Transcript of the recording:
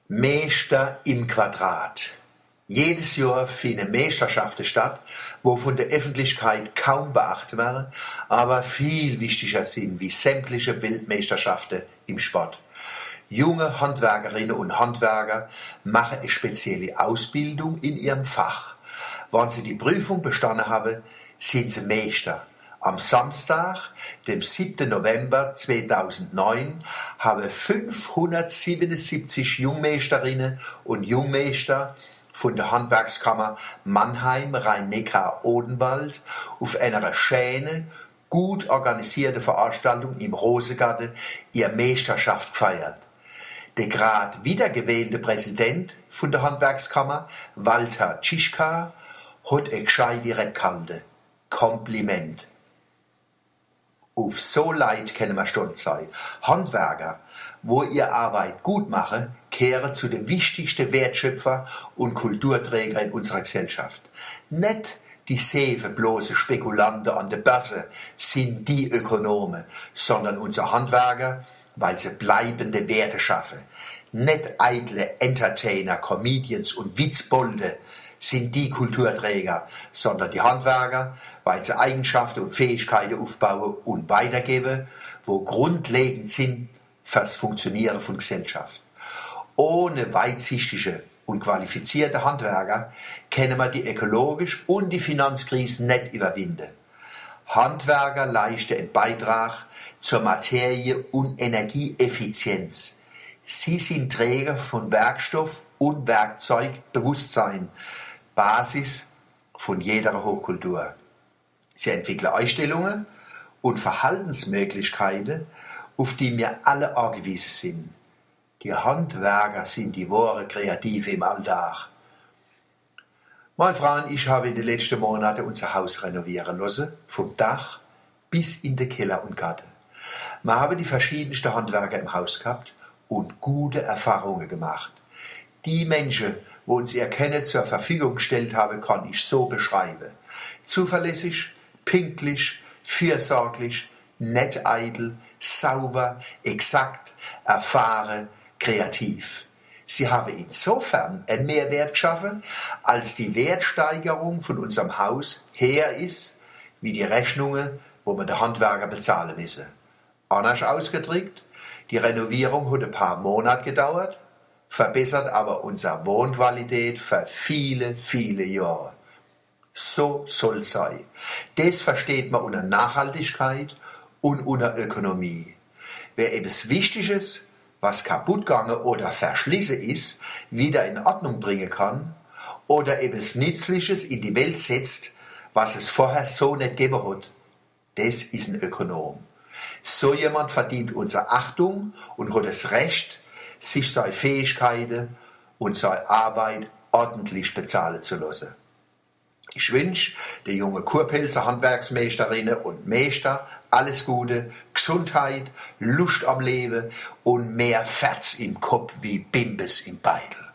Meester im Quadrat. Jedes Jahr finden Meisterschaften statt, wo von der Öffentlichkeit kaum beachtet werden, aber viel wichtiger sind wie sämtliche Weltmeisterschaften im Sport. Junge Handwerkerinnen und Handwerker machen eine spezielle Ausbildung in ihrem Fach. Wenn sie die Prüfung bestanden haben, sind sie Meister. Am Samstag, dem 7. November 2009, haben 577 Jungmeisterinnen und Jungmeister von der Handwerkskammer Mannheim, Rhein-Neckar-Odenwald auf einer schönen, gut organisierten Veranstaltung im Rosengarten ihre Meisterschaft gefeiert. Der gerade wiedergewählte Präsident von der Handwerkskammer, Walter Tschischka, hat ein gescheite Rede gehalten. Kompliment. Auf so Leid können wir stolz sein. Handwerker, wo ihre Arbeit gut machen, kehren zu den wichtigsten Wertschöpfer und Kulturträger in unserer Gesellschaft. Nicht die bloße Spekulanten an der Börse sind die Ökonomen, sondern unsere Handwerker, weil sie bleibende Werte schaffen. Nicht eitle Entertainer, Comedians und Witzbolde sind die Kulturträger, sondern die Handwerker, weil sie Eigenschaften und Fähigkeiten aufbauen und weitergeben, wo grundlegend sind fürs Funktionieren von Gesellschaft. Ohne weitsichtige und qualifizierte Handwerker können wir die ökologische und die Finanzkrise nicht überwinden. Handwerker leisten einen Beitrag zur Materie- und Energieeffizienz. Sie sind Träger von Werkstoff und Werkzeugbewusstsein, Basis von jeder Hochkultur. Sie entwickeln Einstellungen und Verhaltensmöglichkeiten, auf die wir alle angewiesen sind. Die Handwerker sind die wahre Kreative im Alltag. Meine Frau und ich haben in den letzten Monaten unser Haus renovieren lassen, vom Dach bis in den Keller und Garten. Wir haben die verschiedensten Handwerker im Haus gehabt und gute Erfahrungen gemacht. Die Menschen, die uns ihr Können zur Verfügung gestellt haben, kann ich so beschreiben. Zuverlässig, pünktlich, fürsorglich, nicht eitel, sauber, exakt, erfahren, kreativ. Sie haben insofern einen Mehrwert geschaffen, als die Wertsteigerung von unserem Haus her ist, wie die Rechnungen, wo wir den Handwerker bezahlen müssen. Anders ausgedrückt, die Renovierung hat ein paar Monate gedauert, verbessert aber unsere Wohnqualität für viele, viele Jahre. So soll es sein. Das versteht man unter Nachhaltigkeit und unter Ökonomie. Wer etwas Wichtiges, was kaputt gegangen oder verschlissen ist, wieder in Ordnung bringen kann oder etwas Nützliches in die Welt setzt, was es vorher so nicht gegeben hat, das ist ein Ökonom. So jemand verdient unsere Achtung und hat das Recht, sich seine Fähigkeiten und seine Arbeit ordentlich bezahlen zu lassen. Ich wünsche den jungen Kurpfälzer Handwerksmeisterinnen und Meister alles Gute, Gesundheit, Lust am Leben und mehr Fetz im Kopf wie Bimbes im Beitel.